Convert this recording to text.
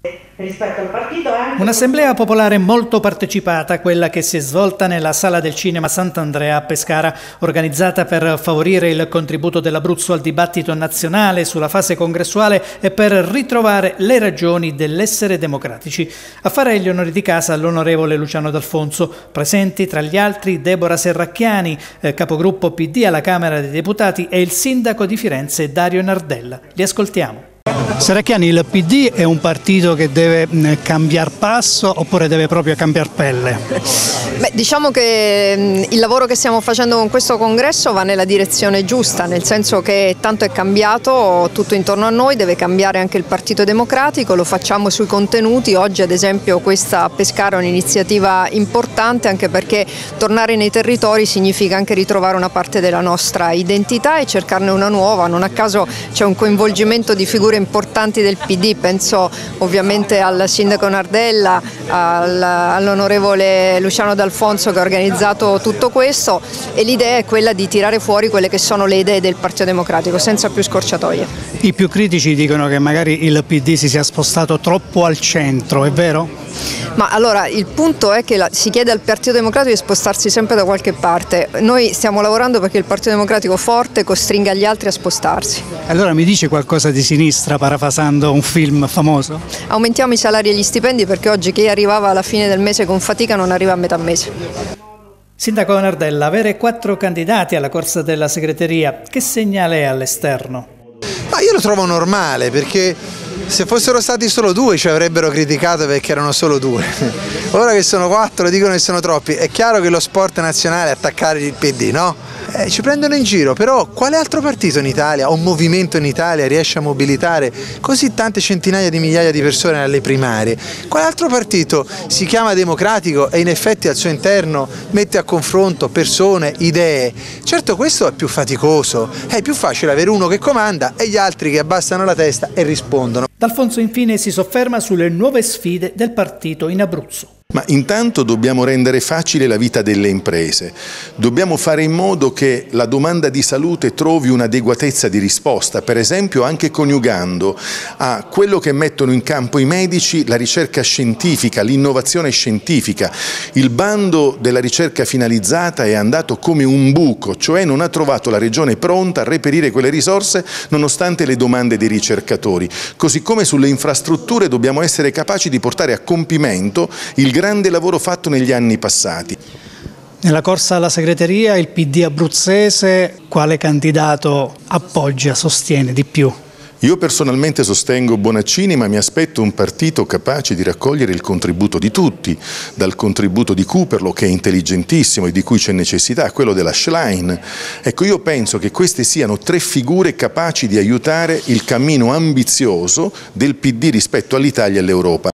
rispetto al partito. Un'assemblea popolare molto partecipata, quella che si è svolta nella sala del cinema Sant'Andrea a Pescara, organizzata per favorire il contributo dell'Abruzzo al dibattito nazionale sulla fase congressuale e per ritrovare le ragioni dell'essere democratici. A fare gli onori di casa l'onorevole Luciano D'Alfonso, presenti tra gli altri Deborah Serracchiani, capogruppo PD alla Camera dei Deputati, e il sindaco di Firenze Dario Nardella. Li ascoltiamo. Serracchiani, il PD è un partito che deve cambiare passo oppure deve proprio cambiare pelle? Diciamo che il lavoro che stiamo facendo con questo congresso va nella direzione giusta, nel senso che tanto è cambiato tutto intorno a noi, deve cambiare anche il Partito Democratico, lo facciamo sui contenuti. Oggi ad esempio questa a Pescara è un'iniziativa importante, anche perché tornare nei territori significa anche ritrovare una parte della nostra identità e cercarne una nuova. Non a caso c'è un coinvolgimento di figure importanti del PD, penso ovviamente al sindaco Nardella, all'onorevole Luciano D'Alfonso che ha organizzato tutto questo, e l'idea è quella di tirare fuori quelle che sono le idee del Partito Democratico senza più scorciatoie. I più critici dicono che magari il PD si sia spostato troppo al centro, è vero? Ma allora il punto è che si chiede al Partito Democratico di spostarsi sempre da qualche parte. Noi stiamo lavorando perché il Partito Democratico forte costringa gli altri a spostarsi. Allora mi dice qualcosa di sinistra, parafrasando un film famoso? Aumentiamo i salari e gli stipendi, perché oggi chi arrivava alla fine del mese con fatica non arriva a metà mese. Sindaco Nardella, avere 4 candidati alla corsa della segreteria, che segnale è all'esterno? Ma io lo trovo normale, perché se fossero stati solo 2 ci avrebbero criticato perché erano solo 2. Ora che sono 4 dicono che sono troppi. È chiaro che lo sport nazionale è attaccare il PD, no? Ci prendono in giro, però quale altro partito in Italia o movimento in Italia riesce a mobilitare così tante centinaia di migliaia di persone alle primarie? Quale altro partito si chiama democratico e in effetti al suo interno mette a confronto persone, idee? Certo, questo è più faticoso, è più facile avere uno che comanda e gli altri che abbassano la testa e rispondono. D'Alfonso infine si sofferma sulle nuove sfide del partito in Abruzzo. Ma intanto dobbiamo rendere facile la vita delle imprese, dobbiamo fare in modo che la domanda di salute trovi un'adeguatezza di risposta, per esempio anche coniugando a quello che mettono in campo i medici la ricerca scientifica, l'innovazione scientifica. Il bando della ricerca finalizzata è andato come un buco, cioè non ha trovato la regione pronta a reperire quelle risorse nonostante le domande dei ricercatori. Così come sulle infrastrutture dobbiamo essere capaci di portare a compimento il grande lavoro fatto negli anni passati. Nella corsa alla segreteria il PD abruzzese quale candidato appoggia, sostiene di più? Io personalmente sostengo Bonaccini, ma mi aspetto un partito capace di raccogliere il contributo di tutti, dal contributo di Cooperlo, che è intelligentissimo e di cui c'è necessità, a quello della Schlein. Ecco, io penso che queste siano 3 figure capaci di aiutare il cammino ambizioso del PD rispetto all'Italia e all'Europa.